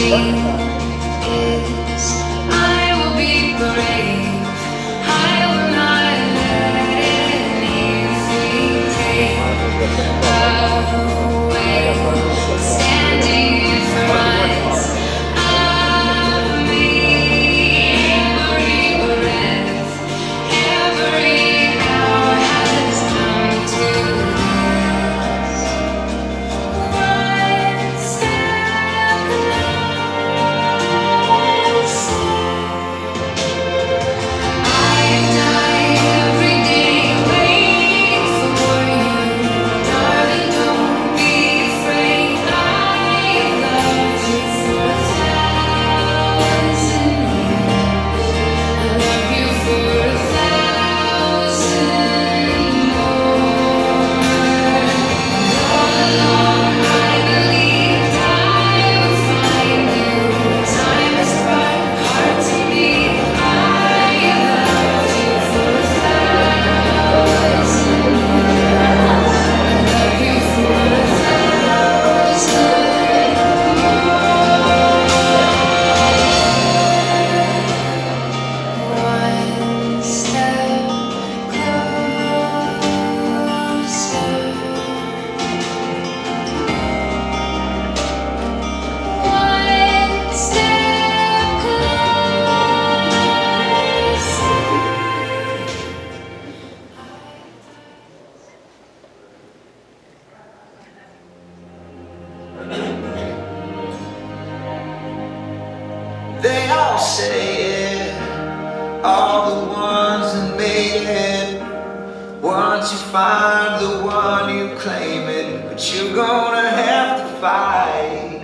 They all say it, all the ones that made it. Once you find the one, you claim it, but you're gonna have to fight.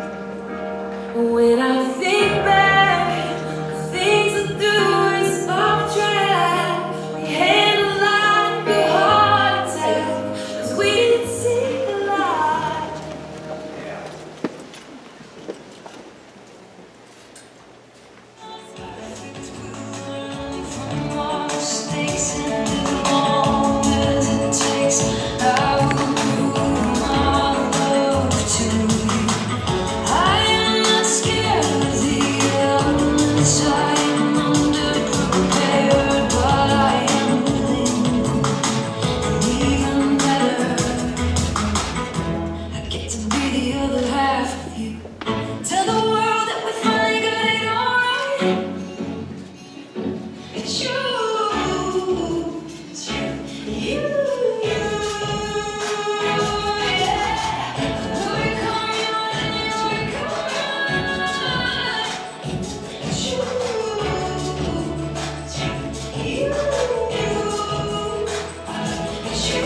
When I think back, the things I do is off track. We handle life, your heart attack, 'cause we didn't see the light. From all mistakes and do all that it takes, I will prove my love to you. I am not scared of the elements. I am underprepared, but I am willing. And even better, I get to be the other half of you. Tell the world that we finally got it all right. It's you, yeah. Know you come right and you know you come right. It's you, it's you. It's you.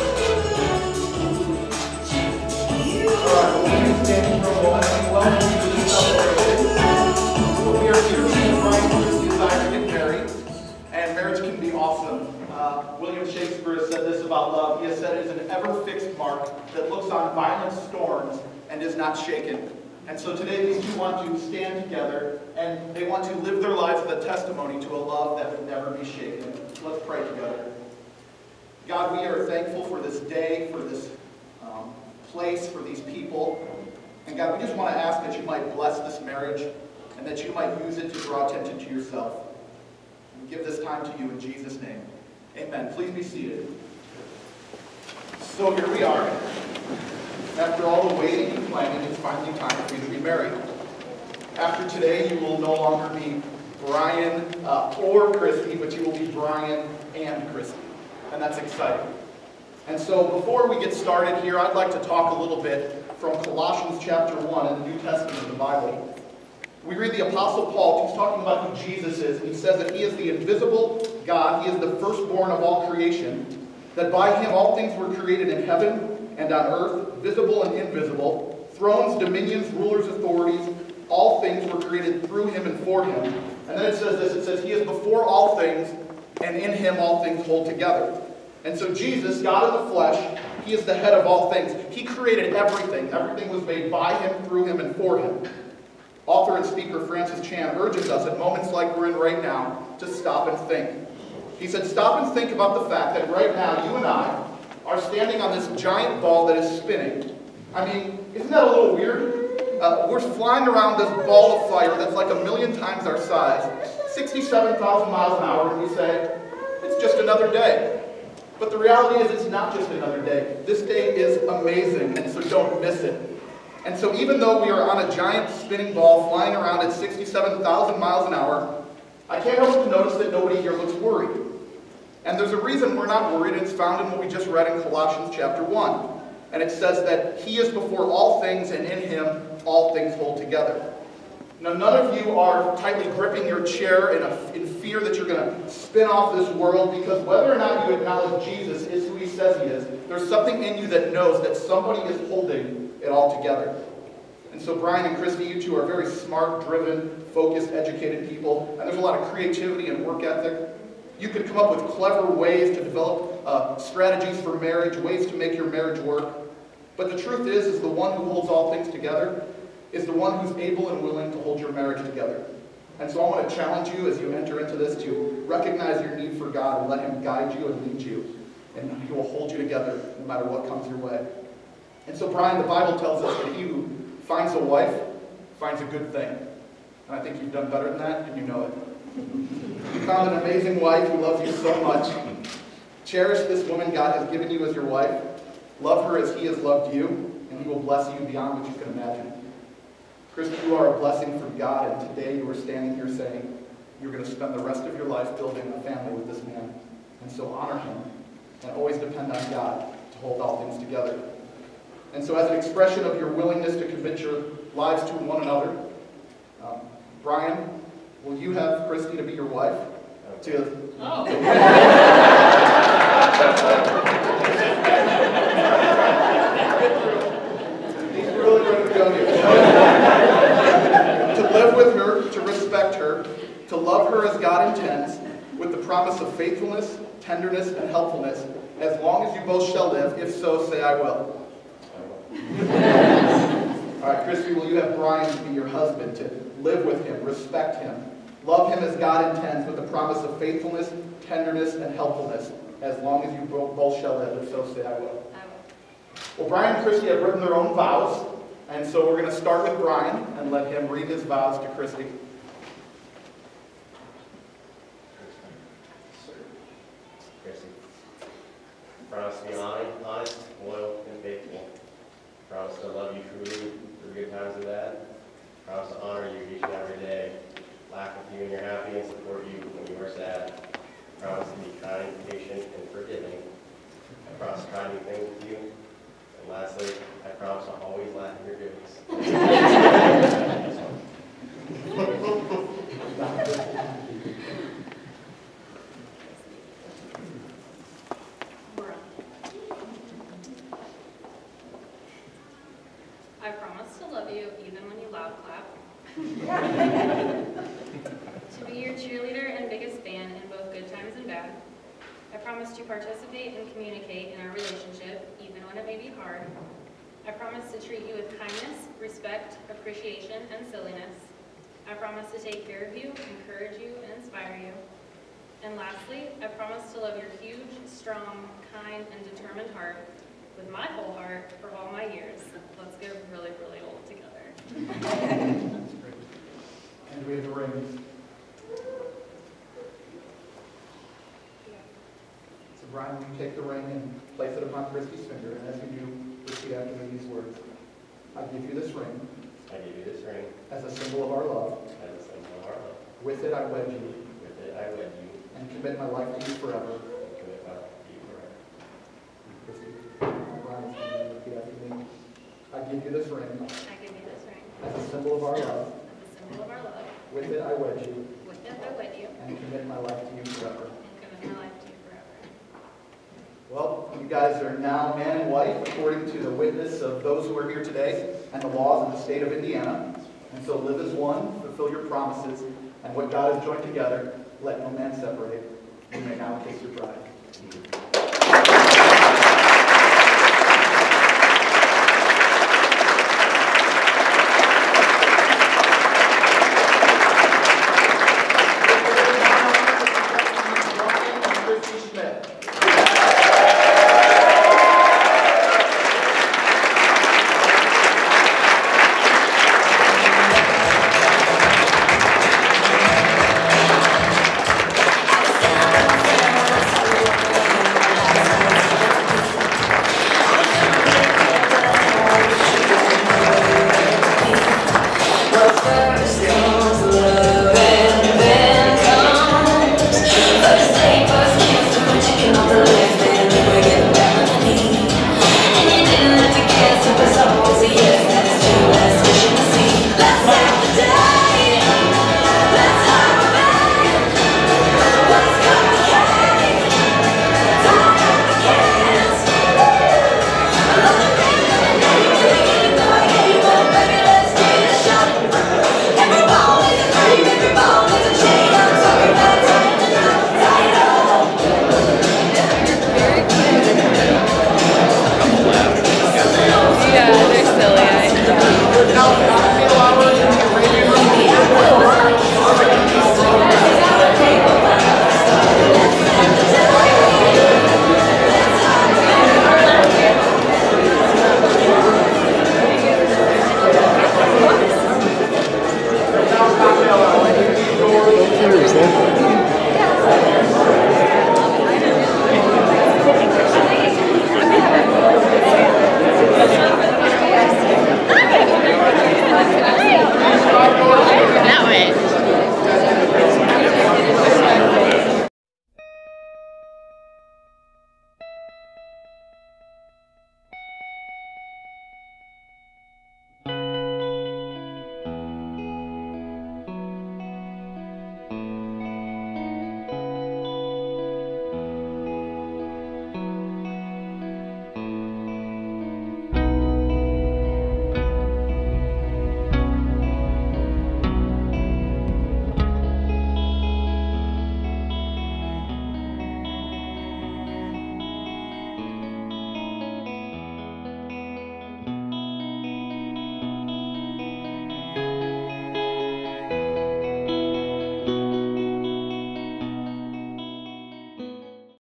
Standing for a moment, welcome to the celebration. We are here to invite you to desire to get married, and marriage can be awesome. William Shakespeare has said this about love. He has said it is an ever-fixed mark that looks on violent storms and is not shaken. And so today these two want to stand together, and they want to live their lives as a testimony to a love that will never be shaken. Let's pray together. God, we are thankful for this day, for this place, for these people. And God, we just want to ask that you might bless this marriage and that you might use it to draw attention to yourself. We give this time to you in Jesus' name. Amen. Please be seated. So here we are. After all the waiting and planning, it's finally time for you to be married. After today, you will no longer be Brian or Christy, but you will be Brian and Christy. And that's exciting. And so before we get started here, I'd like to talk a little bit from Colossians chapter 1 in the New Testament of the Bible. We read the Apostle Paul. He's talking about who Jesus is. And he says that he is the invisible God. He is the firstborn of all creation. That by him all things were created in heaven and on earth, visible and invisible. Thrones, dominions, rulers, authorities. All things were created through him and for him. And then it says this. It says he is before all things, and in him all things hold together. And so Jesus, God in the flesh, he is the head of all things. He created everything. Everything was made by him, through him, and for him. Author and speaker Francis Chan urges us at moments like we're in right now to stop and think. He said, stop and think about the fact that right now you and I are standing on this giant ball that is spinning. I mean, isn't that a little weird? we're flying around this ball of fire that's like 1,000,000 times our size, 67,000 miles an hour, and we say, it's just another day. But the reality is it's not just another day. This day is amazing, and so don't miss it. And so even though we are on a giant spinning ball flying around at 67,000 miles an hour, I can't help to notice that nobody here looks worried. And there's a reason we're not worried, and it's found in what we just read in Colossians chapter 1. And it says that He is before all things, and in Him all things hold together. Now, none of you are tightly gripping your chair in fear that you're going to spin off this world, because whether or not you acknowledge Jesus is who He says He is, there's something in you that knows that somebody is holding it all together. And so Brian and Christy, you two are very smart, driven, focused, educated people, and there's a lot of creativity and work ethic. You could come up with clever ways to develop strategies for marriage, ways to make your marriage work. But the truth is the one who holds all things together is the one who's able and willing to hold your marriage together. And so I want to challenge you as you enter into this to recognize your need for God and let Him guide you and lead you. And He will hold you together no matter what comes your way. And so, Brian, the Bible tells us that he who finds a wife finds a good thing. And I think you've done better than that, and you know it. You found an amazing wife who loves you so much. Cherish this woman God has given you as your wife. Love her as He has loved you, and He will bless you beyond what you can imagine. Christy, you are a blessing from God, and today you are standing here saying you're going to spend the rest of your life building a family with this man. And so honor him, and always depend on God to hold all things together. And so as an expression of your willingness to commit your lives to one another, Brian, will you have Christy to be your wife? He's really ready to go here. To live with her, to respect her, to love her as God intends, with the promise of faithfulness, tenderness, and helpfulness, as long as you both shall live. If so, say I will. All right, Christy, will you have Brian be your husband, to live with him, respect him, love him as God intends, with the promise of faithfulness, tenderness, and helpfulness, as long as you both shall live. If so, say I will. I will. Well, Brian and Christy have written their own vows, and so we're going to start with Brian and let him read his vows to Christy. Christy, promise to be honest, loyal, and faithful. Promise to love you truly through good times and bad. Promise to honor you each and every day. Laugh with you when you're happy and support you when you are sad. Promise to be kind, patient, and forgiving. I promise to try new things with you. And lastly, I promise to always laugh at your jokes. I promise to love you even when you loud clap. To be your cheerleader and biggest fan in both good times and bad. I promise to participate and communicate in our relationship even when it may be hard. I promise to treat you with kindness, respect, appreciation, and silliness. I promise to take care of you, encourage you, and inspire you. And lastly, I promise to love your huge, strong, kind, and determined heart with my whole heart for all my years. Let's get really, really old together. And we have the rings. So Brian, will you take the ring and place it upon Christy's finger, and as you do, repeat after me these words. I give you this ring I give you this ring as a symbol of our love. as a symbol of our love. With it I wed you, With it, I wed you and commit my life to you forever. and commit my life to you forever. Christy, Brian's going to repeat after me. I give you this ring I give you this ring as a symbol of our love. as a symbol of our love. With it I wed you, With it, I wed you and commit my life to you forever. and commit my life to you forever. Well, you guys are now man and wife according to the witness of those who are here today and the laws of the state of Indiana. And so live as one, fulfill your promises, and what God has joined together, let no man separate. You may now kiss your bride.